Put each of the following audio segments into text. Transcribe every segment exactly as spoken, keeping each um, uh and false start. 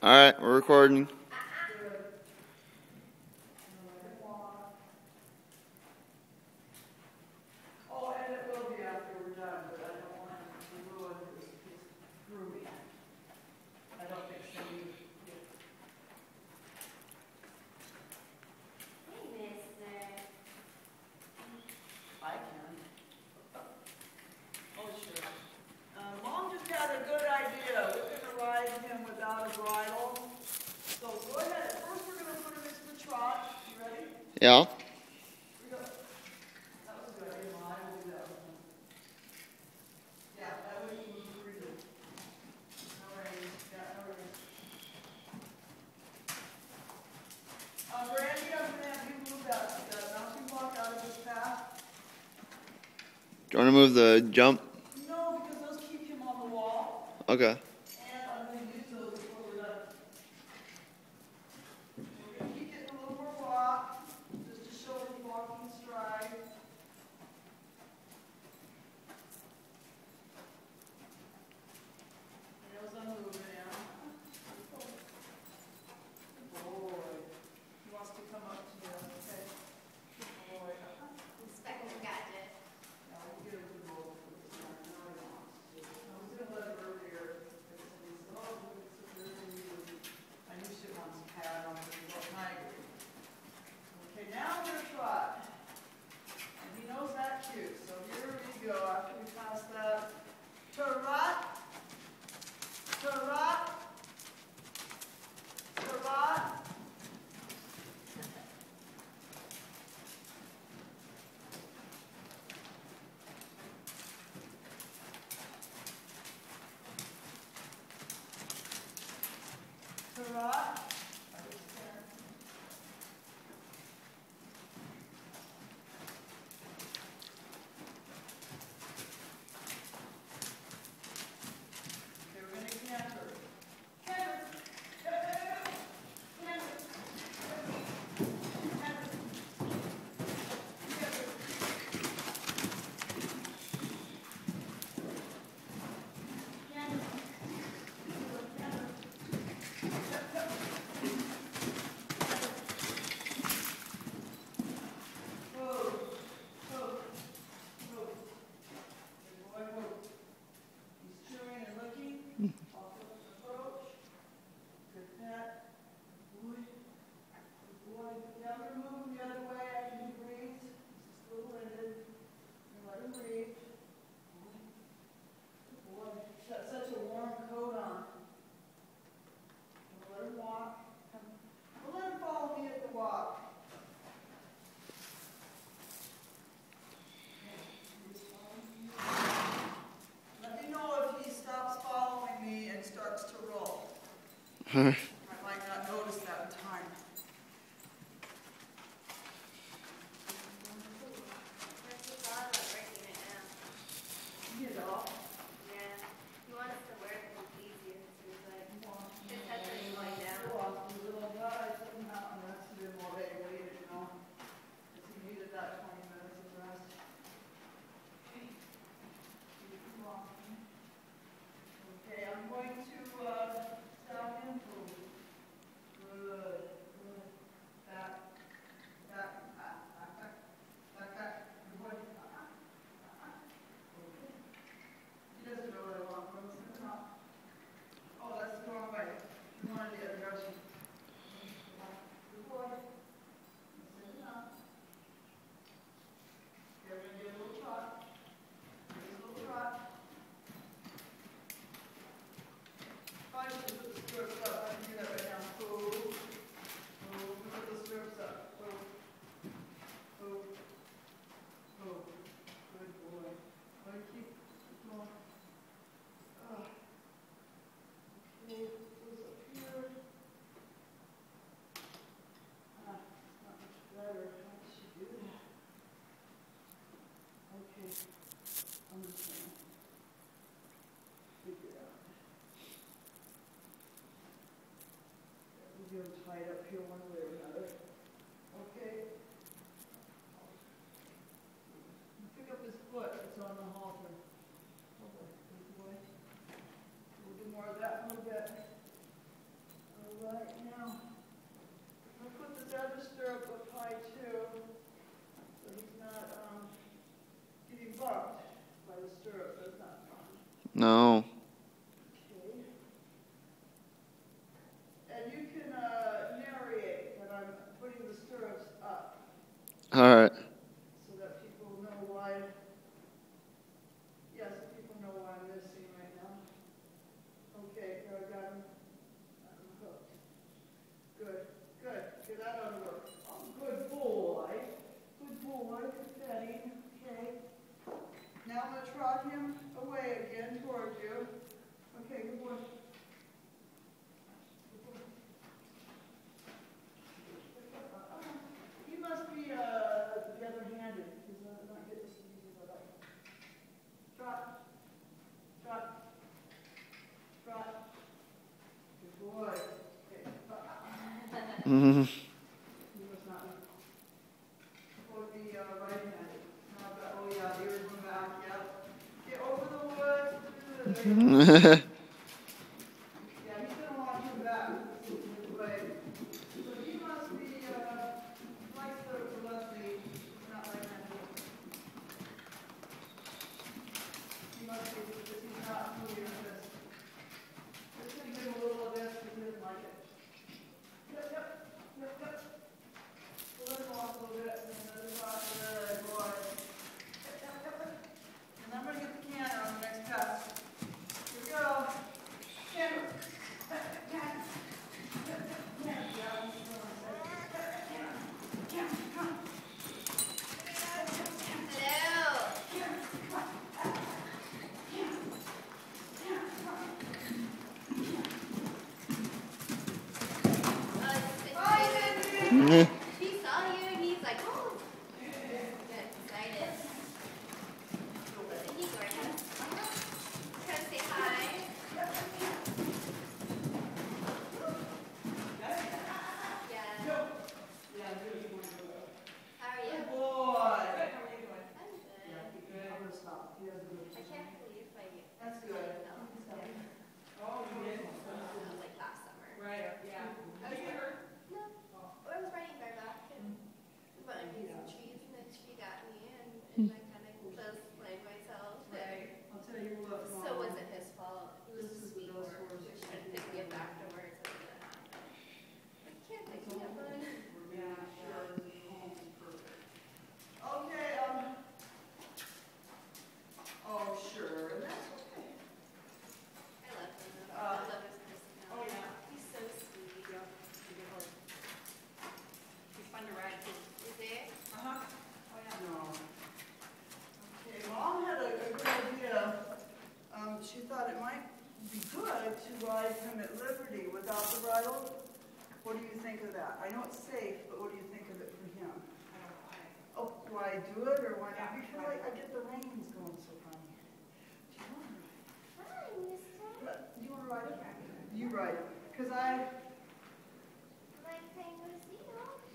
Alright, we're recording. Oh, and it will be after we're done, but I don't want him to ruin his, his grooming. I don't think so. Hey, mister. I can. Oh, sure. Um, Mom just had a good idea. We're gonna ride him without a bridle. So go ahead. First, we're gonna put him into the trot. You ready? Yeah. We go. That was good. You know, I will do that one. Yeah, that way you move freely. No worries. Yeah, no worries. Uh, Brandy, I'm gonna have you move that, that mountain block out of his path. Do you want to move the jump? No, because those keep him on the wall. Okay. And I'm going to use those before we're done. We're going to keep getting a little more walk, just to show him walking stride. Nails unmoving now. Good boy. He wants to come up to you, okay? Good boy. Inspector Gadget. Now we'll get him to roll for this time. Now he wants to. I was going to let him earlier. But he said, oh, it's a really easy. I knew she wants a pad on him. Well, I agree. Okay, now we're going to trot. And he knows that cue. So here we go. After we pass that. Trot. Trot. Trot. Trot. Okay, we're going to canter. Canter. Canter. Canter. Canter. Canter. Canter. Whoa. Whoa. Whoa. Good boy, whoa. He's chewing and licking. Off of the approach. Good pet. Good boy. Good boy. Now we're moving the other way after he breathes. He's just a little winded. Let him breathe. Good boy. He's got such a warm coat on. We'll let him walk. We'll let him follow me at the walk. Let me know if he stops following me and starts to roll. Alright. I might not notice that in time. What's the thought about breaking it now? You know. Yeah. He wants to work and it's easier. So he's like, his head Go starts going down. off, you little guy, sitting out and rested him while they waited, you know. Because he needed that twenty minutes of rest. Keep him walking. Okay, I'm going to uh, stop him. Good, good. Back, back, back, back, back, back, back. Good boy. Uh-uh, uh-uh. Okay. He doesn't know what I want from him. Sit him up. Oh, that's the wrong way. You wanted the other direction. Good boy. Sit him up. Here, we're going to do a little trot. Here's a little trot. Probably should put the stirrups up. I can do that right now. Oh, oh, put the stirrups up. Oh, oh, oh. Good boy. Oh, you keep, keep going. Ah. Okay, goes up here. Ah, not much better. How does she do that? Okay, I'm just gonna figure it out. We'll do them tied up here one way or another. Okay. Pick up his foot. It's on the halter. Oh, boy. Good boy. We'll do more of that in a little bit. right now. I put this other stirrup up high too, so he's not um, getting bumped by the stirrup. That's not fun. No. Okay. And you can uh, narrate that I'm putting the stirrups up All right. so that people know why. Yes, people know why I'm missing right now. Okay, here I got him. Got him hooked. Good, good. Get that out of work. Oh, good boy. Good boy. Good petting. Okay. Now I'm going to trot him away again toward you. Okay, good boy. You must be uh, the other-handed, because I'm not getting this easy as I like. Trot. Trot. Trot. Good boy. Okay. Mm-hmm. You must not hold the uh, right-handed. Now I've got, oh yeah, the ears in the back, yeah. Get over the woods. Good. Yeah, he's going to want you back. This way. So he must be, uh, likes the, the left knee, not right-handed. He must be, because he's not moving with this. Just going to give him a little of this, because he doesn't like it. Yep, yep, yep, yep. Pull him off a little bit, and then another shot. Good boy. Yep, yep, yep, yep. And I'm going to get the canter on the next pass. Here we go. Canter. Mm-hmm. He saw you and he's like, oh. Get excited. Isn't he gorgeous? Try to say hi. Yeah. How are you? Good boy. I'm good. I'm going to stop. He doesn't move. I can't believe I That's good. Oh, you did? That was like last summer. Right, yeah. I was like, no. I was riding bareback and went underneath some trees and the tree got me and, and I kind of close blind myself. Right. I'll tell you what. So it wasn't his fault. It was This just is sweet the work. best horse. He was trying to pick me up afterwards. I was like, I can't pick me up, bud. Yeah, sure. Perfect. Okay, um. Oh, sure. And that's okay. I love him. though. Uh, I love his personality. oh, yeah. He's so sweet. Yeah, he's a good horse. He's fun to ride too. Is it? Uh-huh. Oh, yeah. No. Okay, Mom had a, a good idea. Um, she thought it might be good to ride him at Liberty without the bridle. What do you think of that? I know it's safe, but what do you think of it for him? I don't know why. Oh, do I do it or why not? Yeah, Because I, I get the reins going so funny. Do you want to ride? Hi, mister. Let- Do you want to ride it? You ride it. Because I, Like playing with you?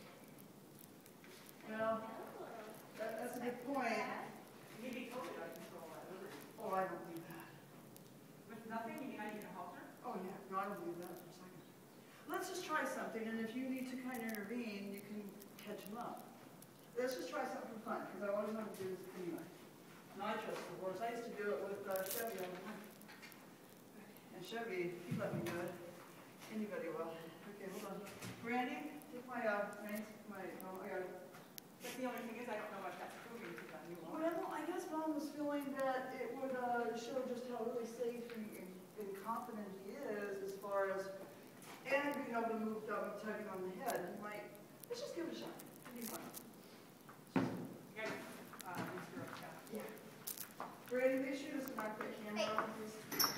well, that, that's a good point. Maybe totally out of control at Liberty. Oh, I don't do that. With nothing, you can't even halter? Oh, yeah. No, I don't do that for a second. Let's just try something, and if you need to kind of intervene, you can catch him up. Let's just try something for fun, because I always want to do this anyway. And I trust the horse. I used to do it with uh, Chevy all the time. And Chevy, he let me do it. Anybody will. Okay, hold on. Brandy, take my uh, reins. My, oh, I got it. But the only thing is, I don't know what that's proving to that new one. Well, I guess Mom was feeling that it would uh, show just how really safe and, and, and confident he is as far as, and being able to move down and tugging on the head. He might, let's just give it a shot. It'd be fun. You guys, uh, Mister Upshaw. Yeah. Brady, make sure to knock that camera Hey. off, please.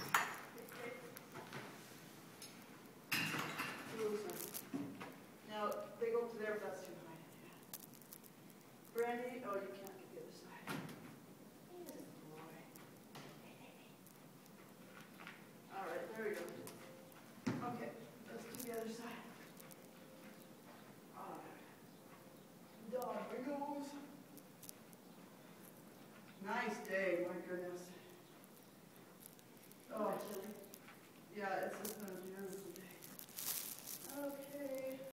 Loosen. Now, they go up to there, but that's too high. Brandy, oh, you can't get the other side. Good boy. All right, there we go. Okay, let's do the other side. All right. Dog, here goes. Nice day, my goodness.